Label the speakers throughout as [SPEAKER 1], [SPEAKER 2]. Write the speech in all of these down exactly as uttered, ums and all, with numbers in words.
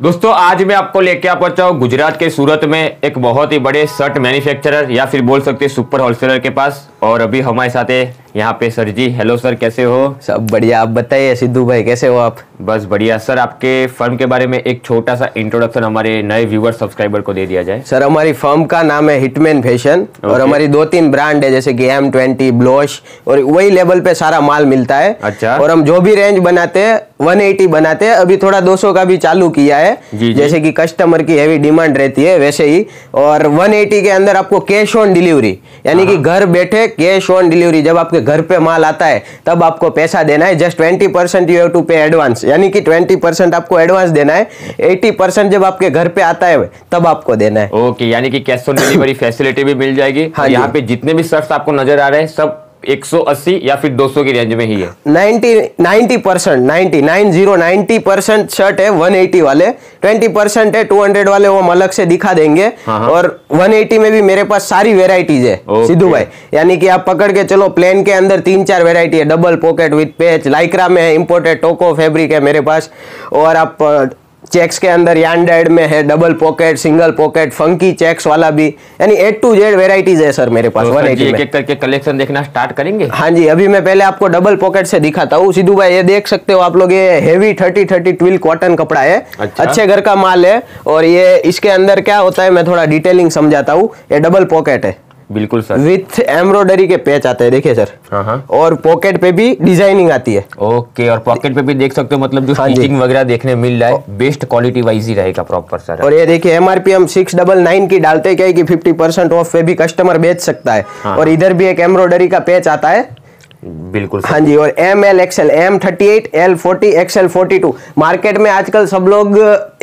[SPEAKER 1] दोस्तों आज मैं आपको लेके आ पहुंचा हूँ गुजरात के सूरत में एक बहुत ही बड़े शर्ट मैन्युफैक्चरर या फिर बोल सकते हैं सुपर होलसेलर के पास। और अभी हमारे साथ है यहाँ पे सर जी। हेलो सर, कैसे हो?
[SPEAKER 2] सब बढ़िया, आप बताइए सिद्धू भाई कैसे हो आप?
[SPEAKER 1] बस बढ़िया। सर आपके फर्म के बारे में एक छोटा सा इंट्रोडक्शन हमारे नए व्यूअर सब्सक्राइबर को दे दिया जाए।
[SPEAKER 2] सर हमारी फर्म का नाम है हिटमैन फैशन और हमारी दो तीन ब्रांड है जैसे कि एम ट्वेंटी, ब्लोश और वही लेवल पे सारा माल मिलता है।
[SPEAKER 1] अच्छा।
[SPEAKER 2] और हम जो भी रेंज बनाते हैं वन एटी बनाते हैं, अभी थोड़ा दो सौ का भी चालू किया है
[SPEAKER 1] जी जी।
[SPEAKER 2] जैसे कि कस्टमर की हैवी डिमांड रहती है वैसे ही। और वन एटी के अंदर आपको कैश ऑन डिलीवरी यानी कि घर बैठे कैश ऑन डिलीवरी, जब आपके घर पे माल आता है तब आपको पैसा देना है। Just twenty percent you have to pay advance, यानी कि ट्वेंटी परसेंट आपको एडवांस देना है, एटी परसेंट जब आपके घर पे आता है तब आपको देना है।
[SPEAKER 1] ओके, यानी कि कैश ऑन डिलीवरी फैसिलिटी भी मिल जाएगी।
[SPEAKER 2] हाँ,
[SPEAKER 1] यहाँ पे जितने भी शर्ट्स आपको नजर आ रहे हैं सब एक सौ अस्सी या फिर दो सौ की रेंज में ही है।
[SPEAKER 2] Ninety ninety percent ninety nine zero ninety percent shirt है वन एटी वाले, ट्वेंटी परसेंट है टू हंड्रेड वाले, वो हम अलग से दिखा देंगे।
[SPEAKER 1] हाँ।
[SPEAKER 2] और वन एटी में भी मेरे पास सारी वेराइटीज है सिद्धू भाई, यानी कि आप पकड़ के चलो प्लेन के अंदर तीन चार वेराइटी है, double pocket with patch, Lycra में है, इंपोर्टेड टोको फैब्रिक है मेरे पास। और आप चेक्स के अंदर यांडेड में है, double pocket, single pocket, funky checks वाला भी, यानी ए टू जेड वेराइटीज है सर मेरे पास।
[SPEAKER 1] तो
[SPEAKER 2] वन एटी
[SPEAKER 1] एक एक करके कलेक्शन देखना स्टार्ट करेंगे।
[SPEAKER 2] हाँ जी, अभी मैं पहले आपको डबल पॉकेट से दिखाता हूँ सिद्धू भाई। ये देख सकते हो आप लोग, ये heavy thirty thirty twill cotton कपड़ा है।
[SPEAKER 1] अच्छा।
[SPEAKER 2] अच्छे घर का माल है। और ये इसके अंदर क्या होता है मैं थोड़ा डिटेलिंग समझाता हूँ। ये डबल पॉकेट है
[SPEAKER 1] बिल्कुल सर,
[SPEAKER 2] विथ एम्ब्रॉयडरी के पेच आते हैं, देखिए सर।
[SPEAKER 1] हाँ।
[SPEAKER 2] और पॉकेट पे भी डिजाइनिंग आती है।
[SPEAKER 1] ओके, और पॉकेट पे भी देख सकते हो, मतलब जो स्टिचिंग वगैरह देखने मिल रहा है बेस्ट क्वालिटी वाइज ही रहेगा प्रॉपर सर।
[SPEAKER 2] और ये देखिए एमआरपी हम सिक्स डबल नाइन की डालते हैं, क्या है कि फिफ्टी परसेंट ऑफ पे भी कस्टमर बेच सकता है।
[SPEAKER 1] हाँ।
[SPEAKER 2] और इधर भी एक एम्ब्रॉयडरी का पेच आता है।
[SPEAKER 1] बिल्कुल
[SPEAKER 2] हाँ जी। और M L XL, M thirty eight, L forty, XL forty two. Market में आजकल सब लोग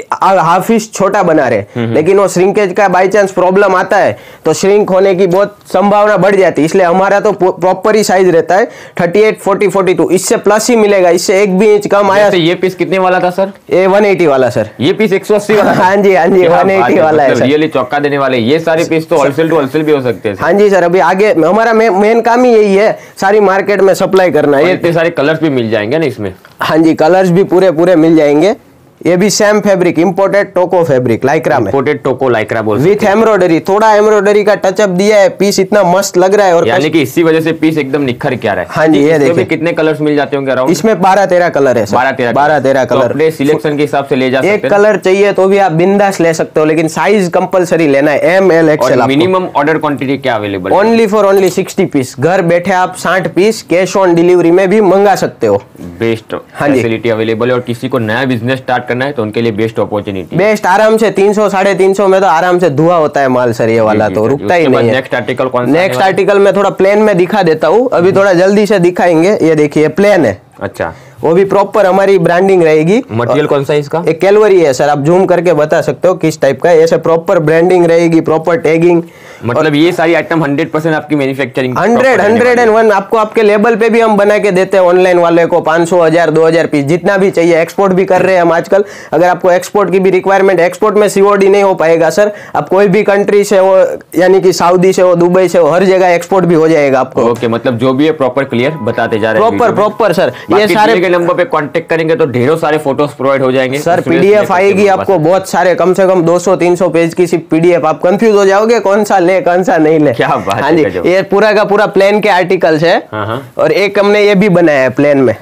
[SPEAKER 2] हाफ इंच छोटा बना रहे हैं, लेकिन वो श्रिंकेज का बाई चांस प्रॉब्लम आता है तो श्रिंक होने की बहुत संभावना बढ़ जाती है, इसलिए हमारा तो प्रॉपर ही साइज रहता है thirty eight, forty, forty two. इससे प्लस ही मिलेगा, इससे एक भी इंच कम आया।
[SPEAKER 1] ये पीस कितने वाला था सर?
[SPEAKER 2] ये वन एटी वाला सर।
[SPEAKER 1] ये पीस एक सौ अस्सी वाला?
[SPEAKER 2] हाँ जी हाँ जी, वन एटी वाला है।
[SPEAKER 1] रियली चौका देने वाले ये सारे पीस तो होलसेल टू होलसेल भी हो सकते हैं।
[SPEAKER 2] हाँ जी सर, अभी आगे हमारा मेन काम ही यही है, सारी मार्केट में सप्लाई करना।
[SPEAKER 1] ये इतने सारे कलर्स भी मिल जाएंगे ना इसमें?
[SPEAKER 2] हाँ जी, कलर्स भी पूरे पूरे मिल जाएंगे। ये भी सेम फैब्रिक, इंपोर्टेड टोको फैब्रिक, लाइक्रा में,
[SPEAKER 1] इंपोर्टेड टोको लाइक्रा बोल
[SPEAKER 2] विथ एम्ब्रॉयडरी। थोड़ा एम्ब्रॉयडरी का टचअप दिया है, पीस इतना मस्त लग रहा है। और
[SPEAKER 1] यानी कि इसी वजह से पीस एकदम निखर के आ रहा है।
[SPEAKER 2] हाँ जी, ये देखिए
[SPEAKER 1] कितने कलर्स मिल जाते होंगे अराउंड?
[SPEAKER 2] इसमें बारह तेरह कलर है,
[SPEAKER 1] बारह तेरह
[SPEAKER 2] बारह तेरह कलर
[SPEAKER 1] अपने सिलेक्शन के हिसाब से ले जा सकते हैं।
[SPEAKER 2] एक कलर चाहिए तो भी आप बिंदास ले सकते हो, लेकिन साइज कंपलसरी लेना है M L XL.
[SPEAKER 1] Minimum order quantity क्या available?
[SPEAKER 2] Only for only sixty piece. घर बैठे आप साठ पीस कैश ऑन डिलीवरी में भी मंगा सकते हो।
[SPEAKER 1] बेस्ट फैसिलिटी अवेलेबल है। और किसी को नया बिजनेस स्टार्ट करना है तो उनके लिए बेस्ट अपॉर्चुनिटी,
[SPEAKER 2] बेस्ट। आराम से तीन सौ साढ़े तीन सौ में तो आराम से धुआ होता है माल सर, ये वाला तो रुकता ही नहीं है।
[SPEAKER 1] नेक्स्ट आर्टिकल कौन सा?
[SPEAKER 2] नेक्स्ट आर्टिकल में थोड़ा प्लेन में दिखा देता हूँ, अभी थोड़ा जल्दी से दिखाएंगे। ये देखिए प्लेन है।
[SPEAKER 1] अच्छा,
[SPEAKER 2] वो भी प्रॉपर हमारी ब्रांडिंग रहेगी।
[SPEAKER 1] मटेरियल कौन सा है इसका?
[SPEAKER 2] एक कैलवरी है सर, आप जूम करके बता सकते हो किस टाइप का है। ऐसे प्रॉपर ब्रांडिंग रहेगी, प्रॉपर टैगिंग।
[SPEAKER 1] मतलब ये सारी आइटम हंड्रेड परसेंट आपकी manufacturing
[SPEAKER 2] hundred hundred and one आपको आपके लेबल पे भी हम बना के देते हैं। ऑनलाइन वाले को पाँच सौ, हजार, दो हजार पीस जितना भी चाहिए। एक्सपोर्ट भी कर रहे हैं हम आजकल। अगर आपको एक्सपोर्ट की भी रिक्वायरमेंट, एक्सपोर्ट में सीओडी नहीं हो पाएगा सर, आप कोई भी कंट्री से हो, यानी कि सऊदी से हो, दुबई से हो, हर जगह एक्सपोर्ट भी हो जाएगा आपको।
[SPEAKER 1] ओके, मतलब जो भी है प्रॉपर क्लियर बताते जा रहे हैं।
[SPEAKER 2] प्रॉपर प्रॉपर सर, ये सारे
[SPEAKER 1] के नंबर पे कांटेक्ट करेंगे तो ढेरों सारे फोटोज प्रोवाइड हो जाएंगे
[SPEAKER 2] सर। पीडीएफ आएगी आपको बहुत सारे, कम से कम दो सौ तीन सौ पेज की सिर्फ पीडीएफ। आप कंफ्यूज हो जाओगे कौन सा ले कौन सा नहीं ले।
[SPEAKER 1] क्या बात है।
[SPEAKER 2] हाँ जी, ये पूरा का पूरा प्लेन के आर्टिकल्स है।
[SPEAKER 1] हाँ।
[SPEAKER 2] और एक हमने ये भी बनाया है प्लेन में।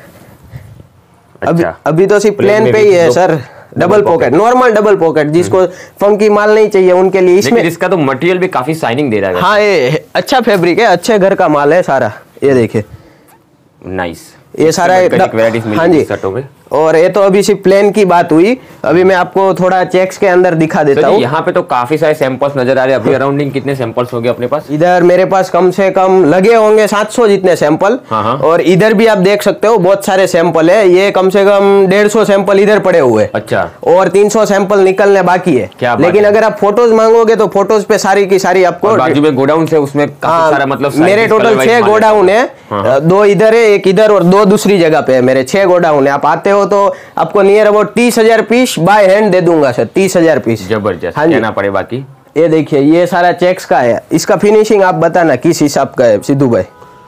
[SPEAKER 2] अभी अभी तो सिर्फ प्लेन पे ही है sir, double pocket, normal double pocket. जिसको फंकी माल नहीं चाहिए उनके लिए इसमें।
[SPEAKER 1] इसका तो मटेरियल भी काफी शाइनिंग दे रहा है।
[SPEAKER 2] हाँ, ये अच्छा फैब्रिक है, अच्छे घर का माल है सारा। ये देखिए
[SPEAKER 1] नाइस,
[SPEAKER 2] ये सारा
[SPEAKER 1] हाँ जी शर्टों में।
[SPEAKER 2] और ये तो अभी सिर्फ प्लेन की बात हुई, अभी मैं आपको थोड़ा चेक्स के अंदर दिखा देता हूँ।
[SPEAKER 1] यहाँ पे तो काफी सारे सैंपल्स नजर आ रहे हैं। अभी अराउंडिंग कितने सैंपल्स होंगे अपने पास?
[SPEAKER 2] इधर मेरे पास कम से कम लगे होंगे सात सौ जितने सैंपल।
[SPEAKER 1] हाँ।
[SPEAKER 2] और इधर भी आप देख सकते हो बहुत सारे सैंपल है। ये कम से कम डेढ़ सौ सैंपल इधर पड़े हुए।
[SPEAKER 1] अच्छा।
[SPEAKER 2] और तीन सौ सैंपल निकलने बाकी है।
[SPEAKER 1] क्या
[SPEAKER 2] लेकिन अगर आप फोटोज मांगोगे तो फोटोज पे सारी की सारी आपको,
[SPEAKER 1] बाजू में गोडाउन से उसमें काफी सारा, मतलब
[SPEAKER 2] मेरे टोटल छह गोडाउन है, दो इधर है, एक इधर और दो दूसरी जगह पे है। मेरे छह गोडाउन है। आप आते हो तो आपको नियर अबाउट तीस हजार पीस बाय हैंड दे दूंगा सर, तीस हजार पीस।
[SPEAKER 1] जबरदस्त,
[SPEAKER 2] हाँ
[SPEAKER 1] कहना पड़े। बाकी
[SPEAKER 2] ये देखिए, ये सारा चेक्स का है। इसका फिनिशिंग आप बताना किस हिसाब का है सिद्धू भाई?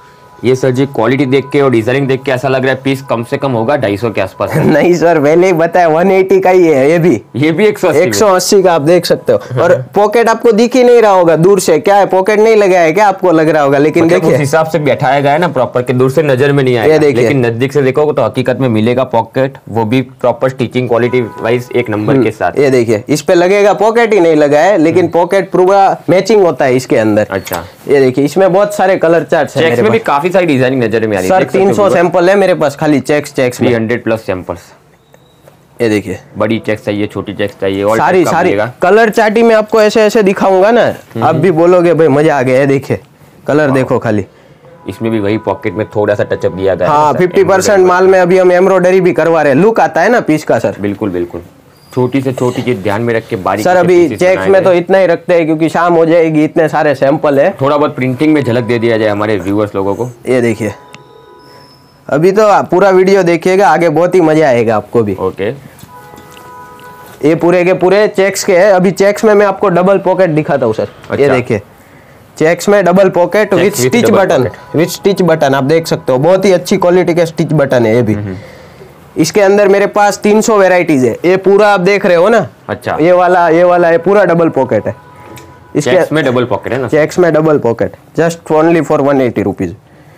[SPEAKER 1] ये सर जी क्वालिटी देख के और डिजाइनिंग देख के ऐसा लग रहा है पीस कम से कम होगा ढाई सौ के आसपास है।
[SPEAKER 2] नहीं सर, पहले ही बताया एक सौ अस्सी का ही है ये भी।
[SPEAKER 1] ये भी एक सौ अस्सी
[SPEAKER 2] एक सौ अस्सी का आप देख सकते हो। और पॉकेट आपको दिख ही नहीं रहा होगा दूर से, क्या है पॉकेट नहीं लगा है क्या आपको लग रहा होगा, लेकिन
[SPEAKER 1] मतलब
[SPEAKER 2] देखिए
[SPEAKER 1] उस हिसाब से बैठाया गया है ना प्रॉपर के दूर से नजर में नहीं आएगा, लेकिन नजदीक से देखोगे तो हकीकत में मिलेगा पॉकेट, वो भी प्रॉपर स्टिचिंग क्वालिटी वाइज एक नंबर के साथ।
[SPEAKER 2] ये देखिए इस पे लगेगा, पॉकेट ही नहीं लगा है लेकिन पॉकेट पूरा मैचिंग होता है इसके अंदर।
[SPEAKER 1] अच्छा,
[SPEAKER 2] ये देखिए इसमें बहुत सारे कलर चार्ट्स हैं।
[SPEAKER 1] चेक्स में भी काफी सारी डिजाइनिंग नजर में आ रही है
[SPEAKER 2] सर। तीन सौ सैंपल है मेरे पास खाली चेक्स चेक्स में,
[SPEAKER 1] तीन सौ प्लस सैंपल्स।
[SPEAKER 2] ये देखिए
[SPEAKER 1] बड़ी चेक्स चाहिए, छोटी चेक्स चाहिए, और
[SPEAKER 2] सारी सारी कलर चार्टी में आपको ऐसे ऐसे दिखाऊंगा ना, आप भी बोलोगे भाई मजा आ गया है। देखिए कलर देखो खाली,
[SPEAKER 1] इसमें भी वही पॉकेट में थोड़ा सा टचअप दिया गया है।
[SPEAKER 2] हाँ, फिफ्टी परसेंट माल में अभी हम एम्ब्रॉयडरी भी करवा रहे हैं, लुक आता है ना पीस का सर।
[SPEAKER 1] बिल्कुल बिल्कुल, छोटी से छोटी चीज ध्यान में रख के बारीक
[SPEAKER 2] सर अभी चेक्स में तो इतना ही रखते हैं क्योंकि शाम हो जाएगी, इतने सारे सैंपल है।
[SPEAKER 1] थोड़ा बहुत प्रिंटिंग में झलक दे दिया जाए हमारे व्यूअर्स लोगों को।
[SPEAKER 2] ये देखिए अभी तो पूरा वीडियो देखिएगा, आगे बहुत ही मजा आएगा आपको भी।
[SPEAKER 1] ओके,
[SPEAKER 2] ये पूरे के पूरे चेक्स के है। अभी चेक्स में मैं आपको डबल पॉकेट दिखाता हूँ सर।
[SPEAKER 1] अच्छा।
[SPEAKER 2] ये देखिए चेक्स में double pocket with stitch button, with stitch button आप देख सकते हो, बहुत ही अच्छी क्वालिटी के स्टिच बटन है ये भी। इसके अंदर मेरे पास तीन सौ वेराइटीज है। ये पूरा आप देख रहे हो ना।
[SPEAKER 1] अच्छा,
[SPEAKER 2] ये वाला ये वाला ये पूरा डबल पॉकेट है।
[SPEAKER 1] इसके चेक्स में डबल पॉकेट है ना?
[SPEAKER 2] चेक्स में double pocket, just only for one eighty rupees.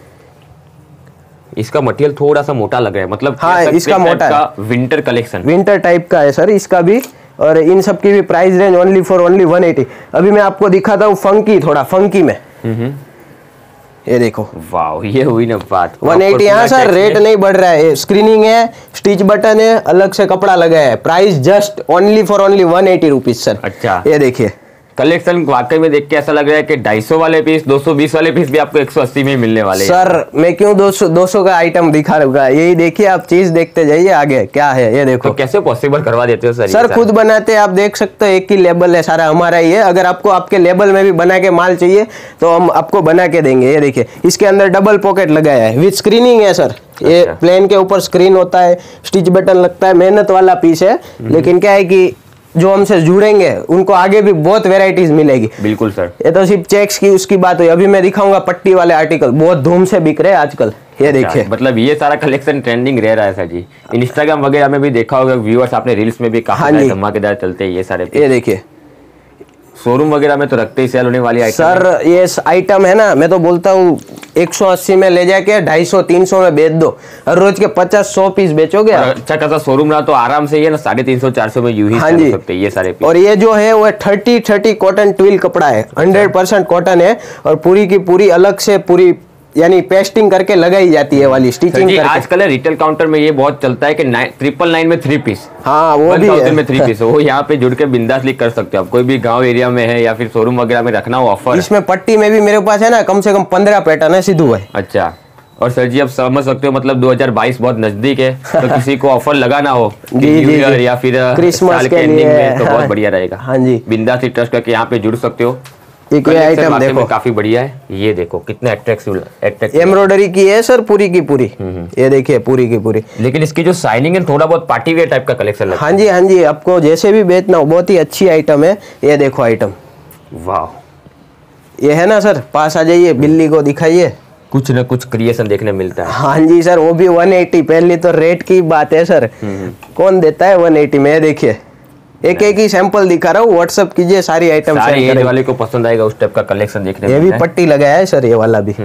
[SPEAKER 1] इसका मटेरियल थोड़ा सा मोटा लग रहा है, मतलब
[SPEAKER 2] हाँ इसका मोटा है,
[SPEAKER 1] विंटर कलेक्शन,
[SPEAKER 2] विंटर टाइप का है सर इसका भी। और इन सब की भी price range only for only one eighty. अभी मैं आपको दिखाता हूँ फंकी, थोड़ा फंकी में। ये देखो,
[SPEAKER 1] वाह, ये हुई ना बात।
[SPEAKER 2] वन एटी यहाँ सर रेट नहीं बढ़ रहा है, स्क्रीनिंग है, स्टिच बटन है, अलग से कपड़ा लगा है, price just only for only one eighty rupees sir.
[SPEAKER 1] अच्छा,
[SPEAKER 2] ये देखिए
[SPEAKER 1] कलेक्शन वाकई में देख के ऐसा लग रहा है कि दो सौ वाले पीस, दो सौ बीस वाले पीस भी आपको एक सौ अस्सी में मिलने वाले हैं।
[SPEAKER 2] सर मैं क्यों दो सौ दो सौ का आइटम दिखा रहा हूँ, यही देखिए आप चीज देखते जाइए आगे क्या है। ये देखो,
[SPEAKER 1] तो कैसे पॉसिबल करवा देते हो सर?
[SPEAKER 2] सर खुद बनाते हैं, आप देख सकते हो, एक ही लेबल है, सारा हमारा ही है। अगर आपको आपके लेबल में भी बना के माल चाहिए तो हम आपको बना के देंगे। ये देखिए इसके अंदर डबल पॉकेट लगाया है, विद स्क्रीनिंग है सर। ये
[SPEAKER 1] अच्छा।
[SPEAKER 2] प्लेन के ऊपर स्क्रीन होता है, स्टिच बटन लगता है, मेहनत वाला पीस है, लेकिन क्या है कि जो हमसे जुड़ेंगे उनको आगे भी बहुत वेराइटीज मिलेगी।
[SPEAKER 1] बिल्कुल सर,
[SPEAKER 2] ये तो सिर्फ चेक्स की उसकी बात हुई। अभी मैं दिखाऊंगा पट्टी वाले आर्टिकल, बहुत धूम से बिक रहे हैं आजकल। ये
[SPEAKER 1] अच्छा,
[SPEAKER 2] देखिए
[SPEAKER 1] मतलब ये सारा कलेक्शन ट्रेंडिंग रह रहा है सर जी। इंस्टाग्राम वगैरह में भी देखा होगा व्यूअर्स, आपने रील्स में भी काफी धमाकेदार चलते हैं ये सारे।
[SPEAKER 2] ये देखिए
[SPEAKER 1] शोरूम वगैरह में तो रखते ही सेल होने वाली आइटम
[SPEAKER 2] सर। ये आइटम है ना, मैं तो बोलता हूँ एक सौ अस्सी में ले जाके ढाई सौ तीन सौ में बेच दो, हर रोज के पचास सौ पीस बेचोगे।
[SPEAKER 1] अच्छा खासा शोरूम रहा तो आराम से ये ना साढ़े तीन सौ चार सौ में यूं ही
[SPEAKER 2] हाँ जी
[SPEAKER 1] सकते हैं ये सारे पीस।
[SPEAKER 2] और ये जो है वो थर्टी थर्टी कॉटन ट्विल कपड़ा है, हंड्रेड परसेंट कॉटन है, और पूरी की पूरी अलग से पूरी यानी पेस्टिंग करके लगाई जाती है वाली स्टिचिंग करके।
[SPEAKER 1] आजकल रिटेल काउंटर में ये बहुत चलता है कि ट्रिपल नाइन में थ्री पीस,
[SPEAKER 2] हाँ वो भी है
[SPEAKER 1] में थ्री पीस वो यहाँ पे जुड़ के बिंदास लिख कर सकते हो आप। कोई भी गांव एरिया में है या फिर शोरूम वगैरह में रखना हो ऑफर।
[SPEAKER 2] इसमें पट्टी में भी मेरे पास है ना कम से कम पंद्रह पैटर्न है सिद्धू भाई।
[SPEAKER 1] अच्छा, और सर जी अब समझ सकते हो मतलब दो हज़ार बाईस बहुत नजदीक है, तो किसी को ऑफर लगाना हो न्यू ईयर या फिर
[SPEAKER 2] क्रिसमस के
[SPEAKER 1] एंडिंग
[SPEAKER 2] लिए
[SPEAKER 1] में तो बहुत बढ़िया रहेगा।
[SPEAKER 2] हाँ जी,
[SPEAKER 1] बिंदास ट्रस्ट करके यहाँ पे जुड़ सकते हो।
[SPEAKER 2] एक ये आइटम देखो
[SPEAKER 1] काफी बढ़िया है, ये देखो कितना अट्रैक्टिव अट्रैक्टिव
[SPEAKER 2] एम्ब्रॉयडरी की है सर, पूरी की पूरी। ये देखिए पूरी की पूरी,
[SPEAKER 1] लेकिन इसकी जो शाइनिंग है थोड़ा बहुत पार्टी वेयर टाइप का कलेक्शन लगता है।
[SPEAKER 2] हाँ जी हाँ जी, आपको जैसे भी बेचना हो, बहुत ही अच्छी आइटम है। ये देखो आइटम,
[SPEAKER 1] वाह,
[SPEAKER 2] ये है ना सर, पास आ जाइए, बिल्ली को दिखाइए,
[SPEAKER 1] कुछ न कुछ क्रिएशन देखने मिलता है।
[SPEAKER 2] हाँ जी सर, वो भी वन एटी। पहली तो रेट की बात है सर, कौन देता है वन एटी में। देखिए एक एक ही सैंपल दिखा रहा हूँ, व्हाट्सअप कीजिए, सारी आइटम
[SPEAKER 1] सारी एज वाले को पसंद आएगा उस टाइप का कलेक्शन देखने
[SPEAKER 2] ये भी पट्टी लगाया है सर, ये वाला भी।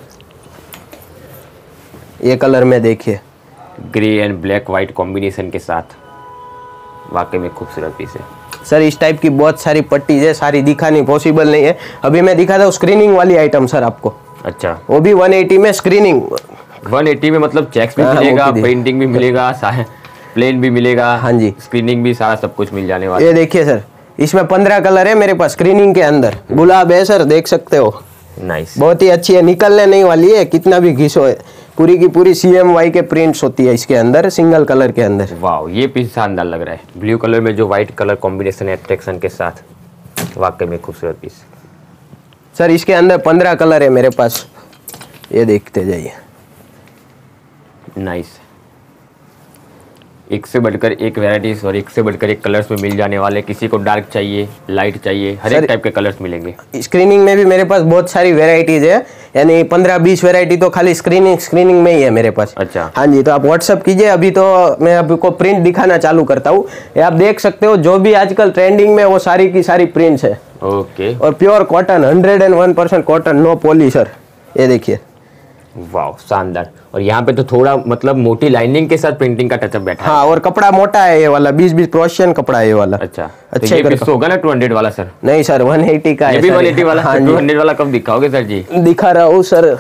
[SPEAKER 2] ये कलर में देखिए,
[SPEAKER 1] grey and black white combination के साथ, वाकई में खूबसूरत पीस है
[SPEAKER 2] सर। इस टाइप की बहुत सारी पट्टीज है, सारी दिखानी पॉसिबल नहीं है। अभी मैं दिखाता हूँ स्क्रीनिंग वाली आइटम सर आपको।
[SPEAKER 1] अच्छा,
[SPEAKER 2] वो भी वन एटी में स्क्रीनिंग।
[SPEAKER 1] वन एटी में मतलब चेक्स भी मिलेगा, पेंटिंग भी मिलेगा, प्लेन भी मिलेगा,
[SPEAKER 2] हाँ जी,
[SPEAKER 1] स्क्रीनिंग भी, सारा सब कुछ मिल जाने वाला।
[SPEAKER 2] ये देखिए सर, इसमें पंद्रह कलर है मेरे पास स्क्रीनिंग के अंदर। गुलाब है सर, देख सकते हो,
[SPEAKER 1] नाइस,
[SPEAKER 2] बहुत ही अच्छी है, निकलने नहीं वाली है, कितना भी घिसो है। पूरी की पूरी सी एम वाई के प्रिंट्स होती है इसके अंदर, सिंगल कलर के अंदर।
[SPEAKER 1] वाह, ये पीस शानदार लग रहा है, ब्लू कलर में जो व्हाइट कलर कॉम्बिनेशन है अट्रैक्शन के साथ, वाकई में खूबसूरत पीस
[SPEAKER 2] सर। इसके अंदर पंद्रह कलर है मेरे पास, ये देखते जाइए।
[SPEAKER 1] नाइस, एक से बढ़कर एक वैरायटीज और एक से बढ़कर एक कलर्स में मिल जाने वाले। किसी को डार्क चाहिए, लाइट चाहिए, हर एक टाइप के कलर्स मिलेंगे।
[SPEAKER 2] स्क्रीनिंग में भी मेरे पास बहुत सारी वैरायटीज है, यानी पंद्रह बीस वैरायटी तो खाली स्क्रीनिंग स्क्रीनिंग में ही है मेरे पास।
[SPEAKER 1] अच्छा,
[SPEAKER 2] हाँ जी, तो आप व्हाट्सअप कीजिए। अभी तो मैं आपको प्रिंट दिखाना चालू करता हूँ। ये आप देख सकते हो, जो भी आजकल ट्रेंडिंग में वो सारी की सारी प्रिंट्स है।
[SPEAKER 1] ओके,
[SPEAKER 2] और pure cotton, hundred and one percent cotton, no polyester. ये देखिए,
[SPEAKER 1] वाह शानदार। और यहाँ पे तो थोड़ा मतलब मोटी लाइनिंग के साथ प्रिंटिंग का टचअप बैठा है।
[SPEAKER 2] हाँ, और कपड़ा मोटा है ये वाला, बीस बीस प्रोशियन कपड़ा है ये वाला।
[SPEAKER 1] अच्छा,
[SPEAKER 2] अच्छे
[SPEAKER 1] तो ये पीस होगा ना टू हंड्रेड वाला सर?
[SPEAKER 2] नहीं सर, वन एटी का
[SPEAKER 1] ये
[SPEAKER 2] है।
[SPEAKER 1] भी वन एटी वाला?
[SPEAKER 2] हाँ
[SPEAKER 1] टू हंड्रेड वाला कब दिखाओगे सर जी?
[SPEAKER 2] दिखा रहा हूँ सर,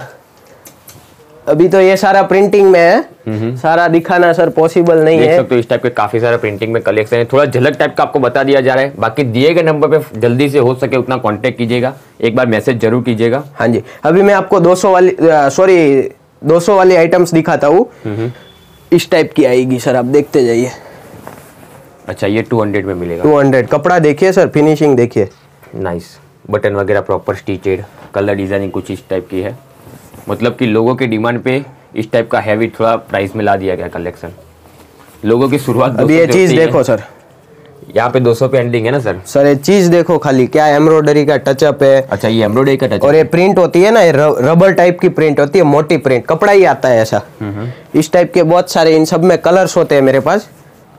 [SPEAKER 2] अभी तो ये सारा प्रिंटिंग में है, सारा दिखाना सर पॉसिबल नहीं
[SPEAKER 1] देख
[SPEAKER 2] है।
[SPEAKER 1] सकते हो इस टाइप के काफी सारा प्रिंटिंग में कलेक्शन है। थोड़ा झलक टाइप का आपको बता दिया जा रहा है। बाकी दिए गए नंबर पे जल्दी से हो सके उतना कांटेक्ट कीजिएगा, एक बार मैसेज जरूर कीजिएगा।
[SPEAKER 2] हाँ जी, अभी मैं आपको दो सौ वाली सॉरी दो सौ वाली आइटम्स दिखाता हूँ। इस टाइप की आएगी सर, आप देखते जाइए।
[SPEAKER 1] अच्छा, ये टू हंड्रेड में मिलेगा?
[SPEAKER 2] Two hundred. कपड़ा देखिए सर, फिनिशिंग देखिए,
[SPEAKER 1] नाइस। बटन वगैरह प्रॉपर स्टिचेड, कलर डिजाइनिंग कुछ इस टाइप की है। मतलब कि लोगों की डिमांड पे इस टाइप का हैवी थोड़ा प्राइस में ला दिया गया कलेक्शन। लोगों की शुरुआत
[SPEAKER 2] अभी ये चीज देखो सर,
[SPEAKER 1] यहाँ पे दो सौ पे एंडिंग है ना सर?
[SPEAKER 2] सर ये चीज देखो खाली, क्या एम्ब्रॉयडरी का टचअप है।
[SPEAKER 1] अच्छा, ये एम्ब्रॉयडरी का टचअप।
[SPEAKER 2] और ये प्रिंट होती है ना, ये रबर टाइप की प्रिंट होती है, मोटी प्रिंट, कपड़ा ही आता है ऐसा। इस टाइप के बहुत सारे, इन सब में कलर्स होते हैं मेरे पास।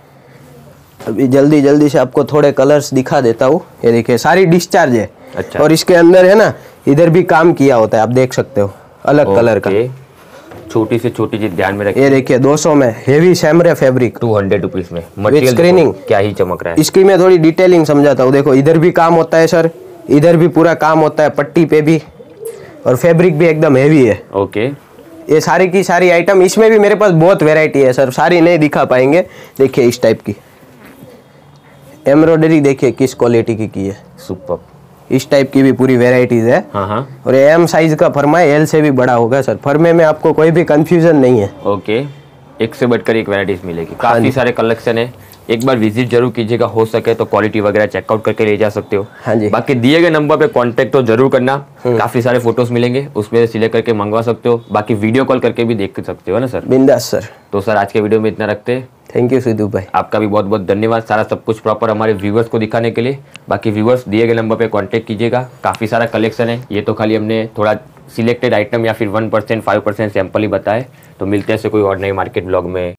[SPEAKER 2] अभी जल्दी जल्दी से आपको थोड़े कलर्स दिखा देता हूँ। ये देखिए, सारी डिस्चार्ज है।
[SPEAKER 1] अच्छा।
[SPEAKER 2] और इसके अंदर है ना, इधर भी काम किया होता है, आप देख सकते हो, अलग कलर का।
[SPEAKER 1] छोटी से छोटी चीज ध्यान में रखिए।
[SPEAKER 2] ये देखिए, दो सौ में हेवी सैमरे फैब्रिक,
[SPEAKER 1] टू हंड्रेड रुपीज में मटेरियल
[SPEAKER 2] स्क्रीनिंग
[SPEAKER 1] क्या ही चमक रहा है।
[SPEAKER 2] इसकी मैं थोड़ी डिटेलिंग समझाता हूँ। देखो, इधर भी काम होता है सर, इधर भी पूरा काम होता है, पट्टी पे भी, और फैब्रिक भी एकदम हेवी है।
[SPEAKER 1] ओके,
[SPEAKER 2] ये सारी की सारी आइटम, इसमें भी मेरे पास बहुत वैरायटी है सर, सारी नहीं दिखा पाएंगे। देखिए इस टाइप की एम्ब्रॉयडरी, देखिए किस क्वालिटी की की है,
[SPEAKER 1] सुपर।
[SPEAKER 2] इस टाइप की भी पूरी वैरायटीज है।
[SPEAKER 1] हाँ हाँ।
[SPEAKER 2] और एम साइज का फर्मा है, एल से भी बड़ा होगा सर। फर्मे में आपको कोई भी कंफ्यूजन नहीं है।
[SPEAKER 1] ओके, एक से बढ़कर एक वैरायटीज मिलेगी, काफी सारे कलेक्शन है। एक बार विजिट जरूर कीजिएगा, हो सके तो क्वालिटी वगैरह चेकआउट करके ले जा सकते हो।
[SPEAKER 2] हाँ जी।
[SPEAKER 1] बाकी दिए गए नंबर पे कांटेक्ट तो जरूर करना, काफी सारे फोटोज मिलेंगे, उसमें सिलेक्ट करके मंगवा सकते हो। बाकी वीडियो कॉल करके भी देख सकते हो ना सर?
[SPEAKER 2] बिंदास सर।
[SPEAKER 1] तो सर आज के वीडियो में इतना रखते हैं।
[SPEAKER 2] थैंक यू सिद्धू भाई,
[SPEAKER 1] आपका भी बहुत बहुत धन्यवाद, सारा सब कुछ प्रॉपर हमारे व्यूवर्स को दिखाने के लिए। बाकी व्यूवर्स दिए गए नंबर पे कांटेक्ट कीजिएगा, काफ़ी सारा कलेक्शन है। ये तो खाली हमने थोड़ा सिलेक्टेड आइटम या फिर one percent five percent sample ही बताए। तो मिलते हैं से कोई और नए मार्केट ब्लॉग में।